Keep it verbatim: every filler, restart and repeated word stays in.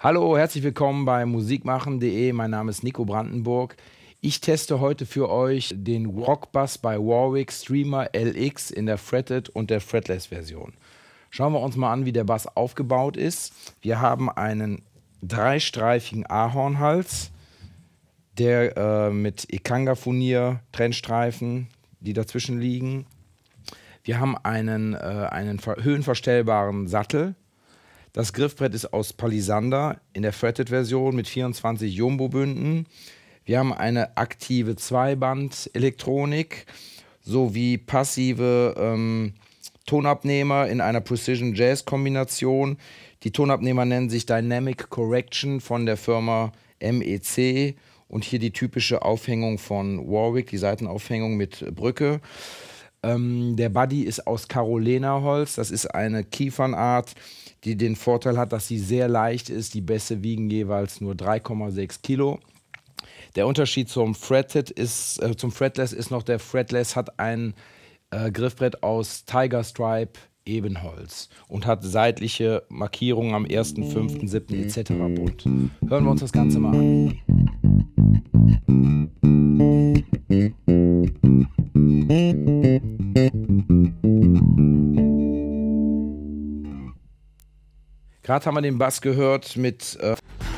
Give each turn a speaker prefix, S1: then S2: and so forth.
S1: Hallo, herzlich willkommen bei musikmachen punkt de. Mein Name ist Nico Brandenburg. Ich teste heute für euch den Rockbass bei Warwick Streamer L X in der Fretted und der Fretless-Version. Schauen wir uns mal an, wie der Bass aufgebaut ist. Wir haben einen dreistreifigen Ahornhals, der äh, mit Ekanga-Furnier-Trennstreifen, die dazwischen liegen. Wir haben einen, äh, einen höhenverstellbaren Sattel. Das Griffbrett ist aus Palisander in der Fretted-Version mit vierundzwanzig Jumbo-Bünden. Wir haben eine aktive Zweiband-Elektronik sowie passive ähm, Tonabnehmer in einer Precision-Jazz-Kombination. Die Tonabnehmer nennen sich Dynamic Correction von der Firma M E C und hier die typische Aufhängung von Warwick, die Seitenaufhängung mit Brücke. Ähm, der Buddy ist aus Carolina-Holz. Das ist eine Kiefernart, die den Vorteil hat, dass sie sehr leicht ist. Die Bässe wiegen jeweils nur drei Komma sechs Kilo. Der Unterschied zum Fretted ist, äh, zum Fretless ist noch, der Fretless hat ein äh, Griffbrett aus Tiger Stripe Ebenholz und hat seitliche Markierungen am ersten, fünften, siebten et cetera bunt. Hören wir uns das Ganze mal an. Gerade haben wir den Bass gehört mit äh